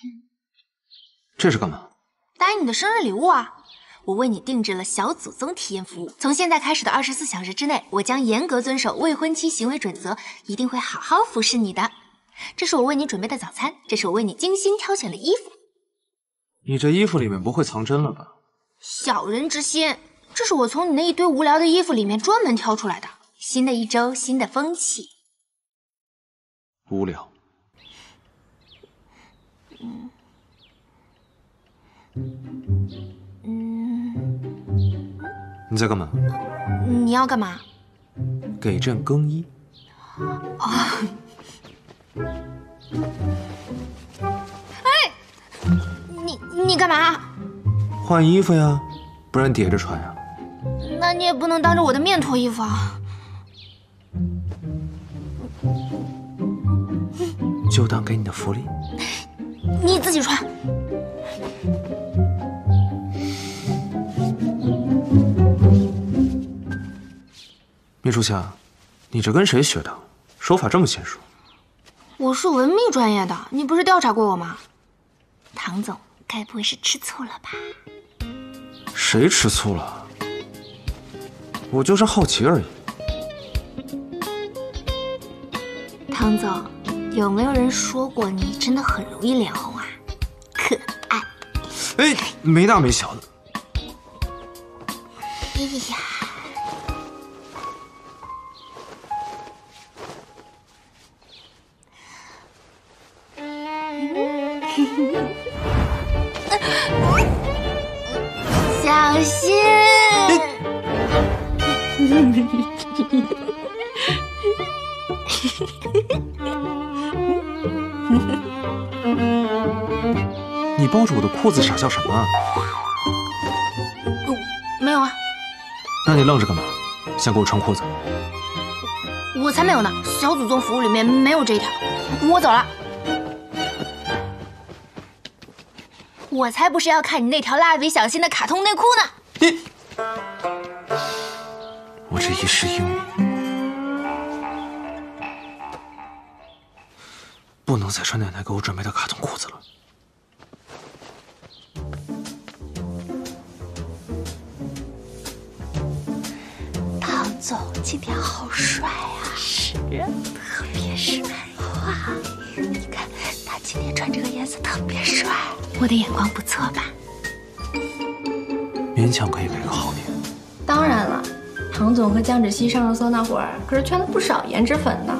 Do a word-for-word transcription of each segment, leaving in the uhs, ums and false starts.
这是干嘛？ 答应你的生日礼物啊！我为你定制了小祖宗体验服务，从现在开始的二十四小时之内，我将严格遵守未婚妻行为准则，一定会好好服侍你的。这是我为你准备的早餐，这是我为你精心挑选的衣服。 你这衣服里面不会藏针了吧？ 小人之心，这是我从你那一堆无聊的衣服里面专门挑出来的。新的一周，新的风气。 无聊。 嗯。嗯， 你在干嘛？ 你要干嘛？ 给朕更衣。 啊！哎，你你干嘛？ 换衣服呀，不然叠着穿呀。 那你也不能当着我的面脱衣服啊。 就当给你的福利。 你自己穿。 秘书夏，你这跟谁学的？手法这么娴熟？ 我是文秘专业的，你不是调查过我吗？唐总，该不会是吃醋了吧？ 谁吃醋了？我就是好奇而已。 唐总，有没有人说过你真的很容易脸红啊？可爱。 哎，没大没小的。 哎呀。小心！ 你抱着我的裤子傻笑什么啊？ 没有啊。 那你愣着干嘛？想给我穿裤子？ 我才没有呢！小祖宗服务里面没有这一条。我走了。我才不是要看你那条蜡笔小新的卡通内裤呢！ 你，我这一世英名，不能再穿奶奶给我准备的卡通裤子了。 唐总今天好帅啊！是啊，特别帅哇！你看他今天穿这个颜色特别帅。我的眼光不错吧？ 勉强可以给个好评。 当然了，唐总和江芷溪上热搜那会儿，可是圈了不少颜值粉呢。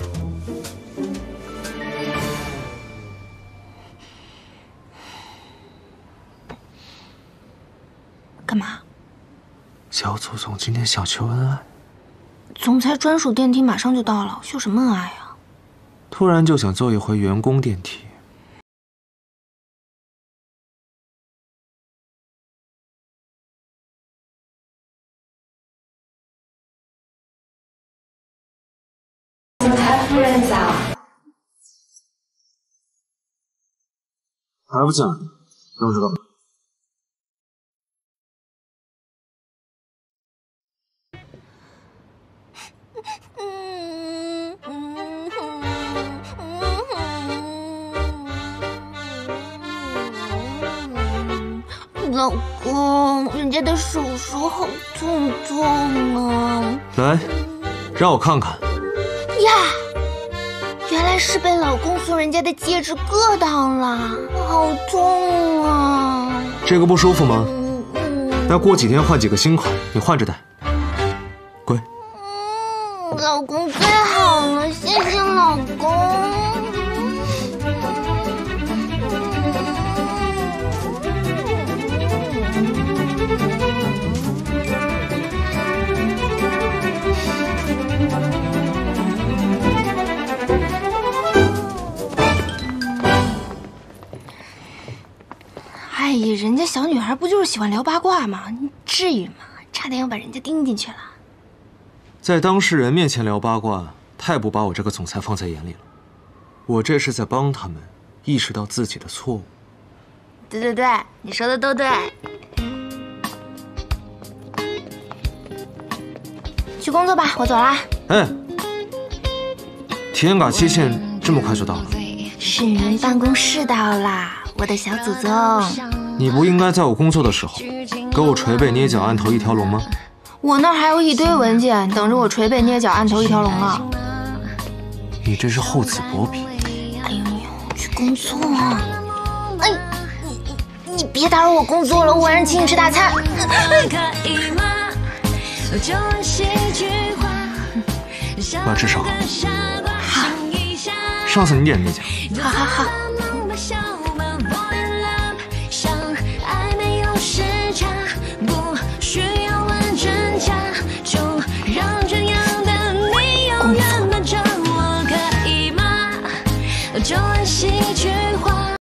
干嘛？ 小祖宗今天想秀恩爱。 总裁专属电梯马上就到了，秀什么恩爱啊？ 突然就想坐一回员工电梯。 总裁夫人早。 还不进来？愣着干嘛？ 老公，人家的手手好痛痛啊！ 来，让我看看。 呀，原来是被老公送人家的戒指硌到了，好痛啊！ 这个不舒服吗？ 嗯嗯。 那过几天换几个新款，你换着戴。乖。 嗯，老公最好了，谢谢老公。哎呀，人家小女孩不就是喜欢聊八卦吗？你至于吗？差点要把人家盯进去了。 在当事人面前聊八卦，太不把我这个总裁放在眼里了。我这是在帮他们意识到自己的错误。 对对对，你说的都对。去工作吧，我走啦。 哎，体验卡期限这么快就到了？ 市民办公室到啦，我的小祖宗。 你不应该在我工作的时候给我捶背捏脚按头一条龙吗？ 我那儿还有一堆文件等着我捶背捏脚按头一条龙呢。 你这是厚此薄彼。 哎呦，去工作啊！哎，你你你别打扰我工作了，我晚上请你吃大餐。 我要吃烧烤。 好， 上次你点的那家。 好好好。